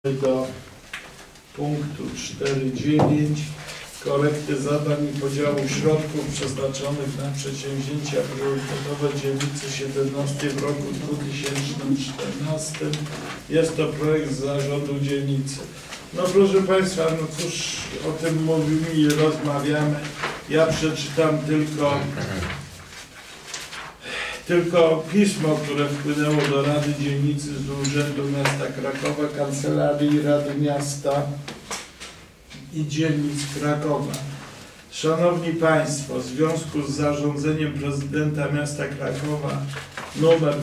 Do punktu 4.9 korekty zadań i podziału środków przeznaczonych na przedsięwzięcia priorytetowe dzielnicy 17 w roku 2014. Jest to projekt zarządu dzielnicy. No proszę Państwa, no cóż, o tym mówimy i rozmawiamy. Ja przeczytam tylko pismo, które wpłynęło do Rady Dzielnicy z Urzędu Miasta Krakowa, Kancelarii Rady Miasta i Dzielnic Krakowa. Szanowni Państwo, w związku z zarządzeniem prezydenta miasta Krakowa nr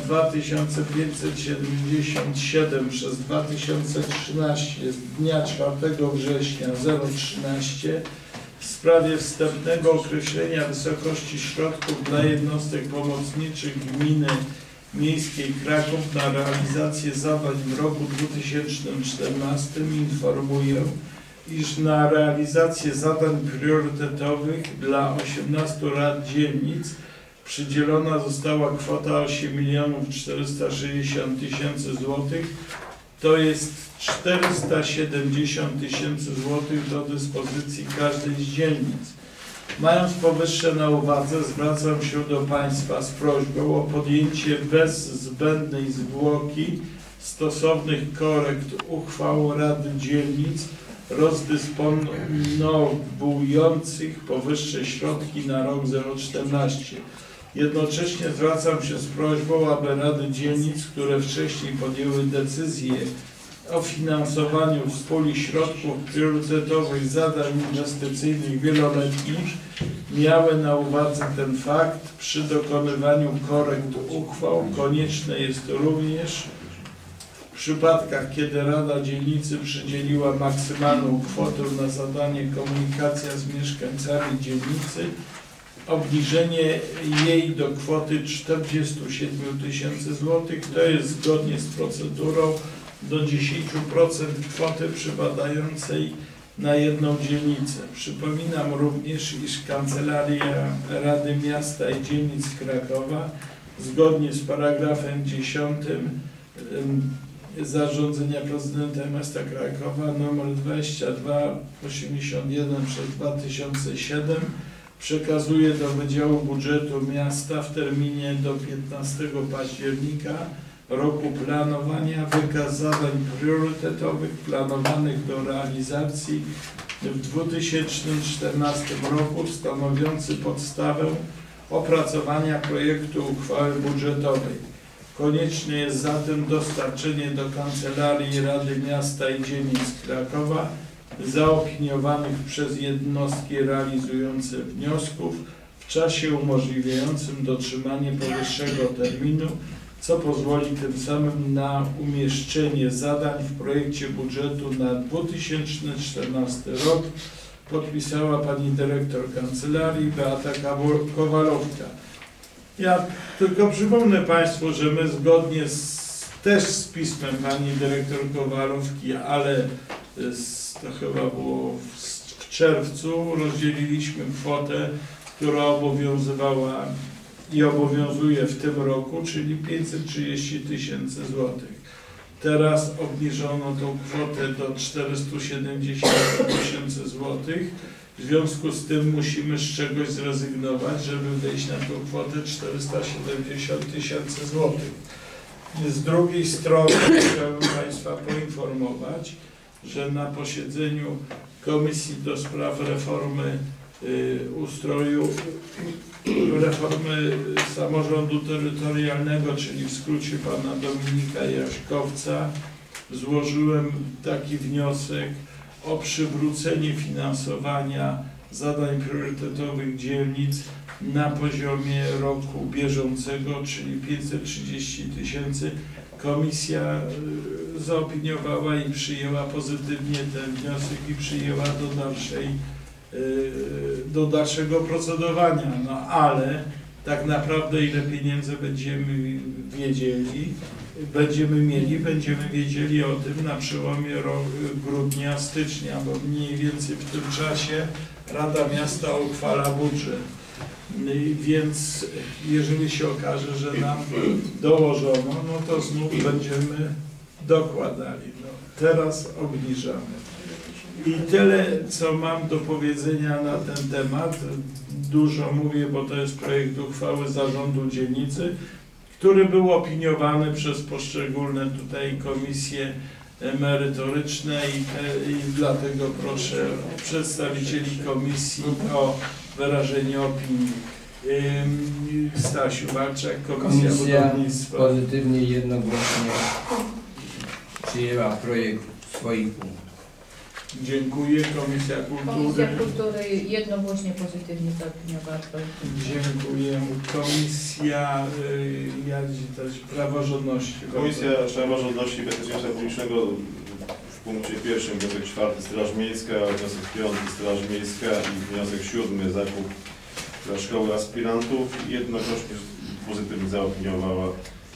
2577 przez 2013 z dnia 4 września 013 w sprawie wstępnego określenia wysokości środków dla jednostek pomocniczych gminy miejskiej Kraków na realizację zadań w roku 2014 informuję, iż na realizację zadań priorytetowych dla 18 rad dzielnic przydzielona została kwota 8 460 000 złotych, to jest 470 000 złotych do dyspozycji każdej z dzielnic. Mając powyższe na uwadze, zwracam się do Państwa z prośbą o podjęcie bez zbędnej zwłoki stosownych korekt uchwał Rady Dzielnic rozdysponowujących powyższe środki na rok 014. Jednocześnie zwracam się z prośbą, aby Rady Dzielnic, które wcześniej podjęły decyzję o finansowaniu z puli środków priorytetowych zadań inwestycyjnych wieloletnich, miały na uwadze ten fakt. Przy dokonywaniu korekt uchwał konieczne jest również w przypadkach, kiedy Rada Dzielnicy przydzieliła maksymalną kwotę na zadanie komunikacja z mieszkańcami dzielnicy, obniżenie jej do kwoty 47 000 złotych, to jest zgodnie z procedurą do 10% kwoty przypadającej na jedną dzielnicę. Przypominam również, iż Kancelaria Rady Miasta i Dzielnic Krakowa zgodnie z paragrafem 10 zarządzenia prezydenta miasta Krakowa nr 2281 przez 2007 przekazuje do Wydziału Budżetu Miasta w terminie do 15 października roku planowania wykaz zadań priorytetowych planowanych do realizacji w 2014 roku, stanowiący podstawę opracowania projektu uchwały budżetowej. Konieczne jest zatem dostarczenie do Kancelarii Rady Miasta i Dzielnic Krakowa zaopiniowanych przez jednostki realizujące wniosków w czasie umożliwiającym dotrzymanie powyższego terminu, co pozwoli tym samym na umieszczenie zadań w projekcie budżetu na 2014 rok. Podpisała pani dyrektor kancelarii Beata Kowalowska. Ja tylko przypomnę Państwu, że my zgodnie też z pismem pani dyrektor Kowalowski, ale to chyba było w czerwcu, rozdzieliliśmy kwotę, która obowiązywała i obowiązuje w tym roku, czyli 530 000 złotych. Teraz obniżono tą kwotę do 470 000 złotych. W związku z tym musimy z czegoś zrezygnować, żeby wyjść na tą kwotę 470 000 złotych. Z drugiej strony chciałbym Państwa poinformować, że na posiedzeniu Komisji do Spraw Reformy Ustroju, Reformy Samorządu Terytorialnego, czyli w skrócie pana Dominika Jaśkowca, złożyłem taki wniosek o przywrócenie finansowania zadań priorytetowych dzielnic na poziomie roku bieżącego, czyli 530 000. Komisja zaopiniowała i przyjęła pozytywnie ten wniosek i przyjęła do dalszego procedowania. No ale tak naprawdę ile pieniędzy będziemy wiedzieli o tym na przełomie grudnia, stycznia, bo mniej więcej w tym czasie Rada Miasta uchwala budżet. Więc jeżeli się okaże, że nam dołożono, no to znów będziemy dokładali. No, teraz obniżamy. I tyle, co mam do powiedzenia na ten temat. Dużo mówię, bo to jest projekt uchwały Zarządu Dzielnicy, który był opiniowany przez poszczególne tutaj komisje merytoryczne i dlatego proszę przedstawicieli komisji o wyrażenie opinii. Stasiu Walczak, Komisja Budownictwa. Pozytywnie i jednogłośnie przyjęła projekt w swoich punktach. Dziękuję. Komisja Kultury. Komisja Kultury jednogłośnie pozytywnie zaopiniowała projekt. Dziękuję. Komisja Praworządności. Komisja Praworządności i Bezpieczeństwa Publicznego w punkcie pierwszym wniosek 4 Straż Miejska, wniosek 5 Straż Miejska i wniosek 7 zakup dla szkoły aspirantów jednogłośnie pozytywnie zaopiniowała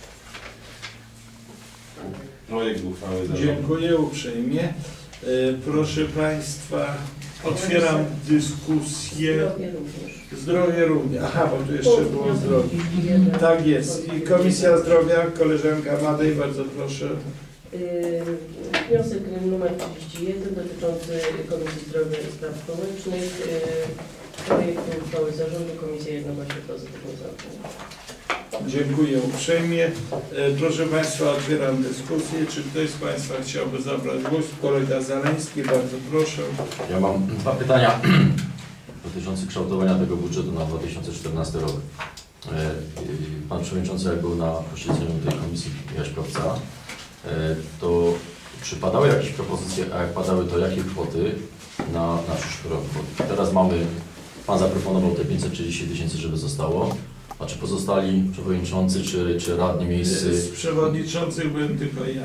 projekt uchwały. Dziękuję uprzejmie. Proszę Państwa, otwieram dyskusję. Zdrowie również. Aha, bo tu jeszcze było zdrowie. Tak jest. I Komisja Zdrowia, koleżanka Madej, bardzo proszę. Wniosek numer 31 dotyczący Komisji Zdrowia i Spraw Społecznych. Projekt uchwały zarządu Komisja jednogłośnie pozytywnie zaopiniowała. Dziękuję uprzejmie. Proszę Państwa, otwieram dyskusję. Czy ktoś z Państwa chciałby zabrać głos? Kolega Zaleński, bardzo proszę. Ja mam dwa pytania dotyczące kształtowania tego budżetu na 2014 rok. Pan Przewodniczący, jak był na posiedzeniu tej komisji Jaśkowca, to czy padały jakieś propozycje, a jak padały, to jakie kwoty na przyszły rok? Bo teraz mamy, Pan zaproponował te 530 000, żeby zostało. A czy pozostali przewodniczący, czy radni miejscy? Z przewodniczących byłem tylko ja.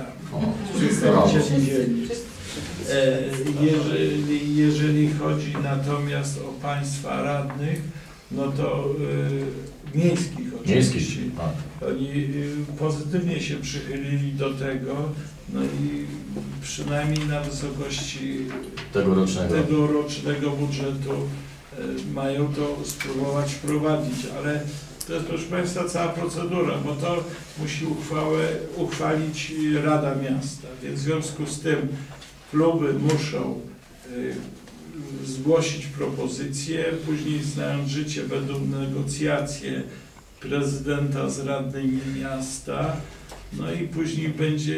Jeżeli chodzi natomiast o Państwa radnych, no to miejskich oczywiście. Oni pozytywnie się przychylili do tego, no i przynajmniej na wysokości tegorocznego budżetu mają to spróbować wprowadzić, ale to jest, proszę Państwa, cała procedura, bo to musi uchwalić Rada Miasta, więc w związku z tym kluby muszą zgłosić propozycje, później znając życie będą negocjacje prezydenta z radnymi miasta, no i później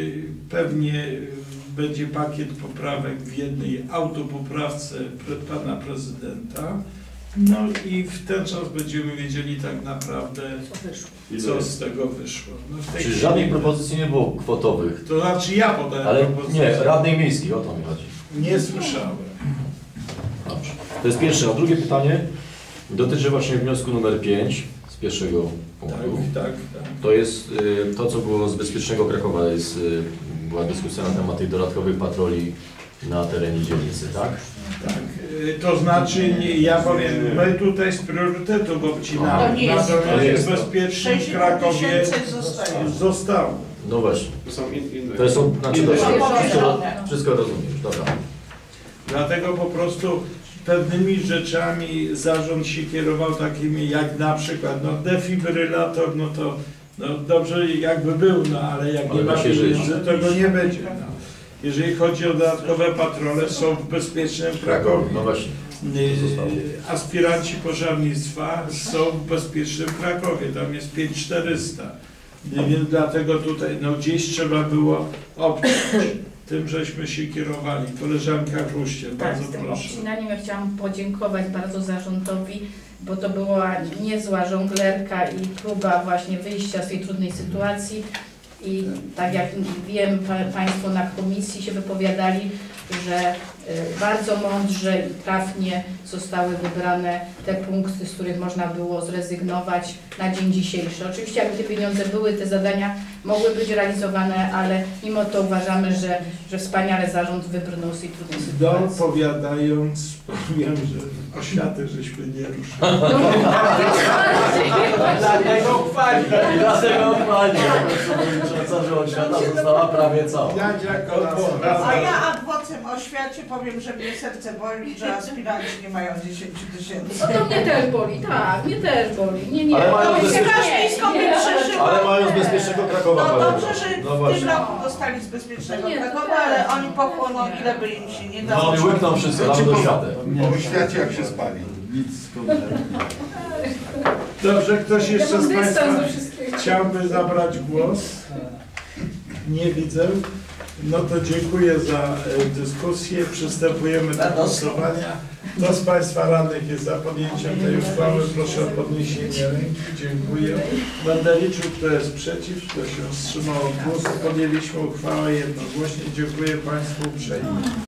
będzie pakiet poprawek w jednej autopoprawce pana prezydenta. No i w ten czas będziemy wiedzieli tak naprawdę, co z tego wyszło. No Czy żadnej propozycji nie było kwotowych? To znaczy ja podałem ale propozycję. nie, radnej miejskiej, o to mi chodzi. Nie słyszałem. Dobrze. To jest pierwsze. A drugie pytanie dotyczy właśnie wniosku numer 5 z pierwszego punktu. Tak. To jest to, co było z Bezpiecznego Krakowa. Była dyskusja na temat tych dodatkowych patroli na terenie dzielnicy, tak? Tak, to znaczy, ja powiem, my tutaj z priorytetu go obcinamy, natomiast w bezpiecznym Krakowie zostało. No właśnie. To są inne. To są, znaczy wszystko rozumiesz, dobra. Dlatego po prostu pewnymi rzeczami zarząd się kierował takimi jak na przykład defibrylator, no to dobrze jakby był, ale jak nie ma pieniędzy, to go nie będzie. Jeżeli chodzi o dodatkowe patrole, są w bezpiecznym Krakowie. No właśnie. Aspiranci pożarnictwa są w bezpiecznym Krakowie, tam jest 5400. Więc dlatego tutaj gdzieś trzeba było obciąć. Tym żeśmy się kierowali. Koleżanka Kruściel, bardzo z tym proszę. obcinaniem ja chciałam podziękować bardzo zarządowi, bo to była niezła żonglerka i próba właśnie wyjścia z tej trudnej sytuacji. I tak jak wiem, Państwo na komisji się wypowiadali, że bardzo mądrze i trafnie zostały wybrane te punkty, z których można było zrezygnować na dzień dzisiejszy. Oczywiście jakby te pieniądze były, te zadania mogły być realizowane, ale mimo to uważamy, że wspaniale zarząd wybrnął z tej trudnej sytuacji. Dopowiadając, powiem, że oświaty żeśmy nie ruszyli. Dlatego chwali. Że oświata została prawie cała. Ja jako A ja adwokat głosem o świecie powiem, że mnie serce boli, że aspiranci nie mają 10 000. No to mnie też boli, tak, mnie też boli. Nie, Ale mają to bezpieczne- Straż Miejską by przeżyła. Ale mają z bezpiecznego Krakowa. No panie dobrze, Boże. że No w tym właśnie. roku dostali z bezpiecznego No nie, to Krakowa, tak. ale oni pochłoną, ile by im się nie No dało. i łykną wszyscy, Znaczy, nawet do świateł. O świecie jak się spali. Nic kompletnie. Dobrze, ktoś Ja jeszcze mam z dystans Państwa do wszystkiego. chciałby zabrać głos? Nie widzę. No to dziękuję za dyskusję. Przystępujemy do głosowania. Kto z Państwa radnych jest za podjęciem tej uchwały? Proszę o podniesienie ręki. Dziękuję. Będę liczył, kto jest przeciw, kto się wstrzymał od głosu. Podjęliśmy uchwałę jednogłośnie. Dziękuję Państwu uprzejmie.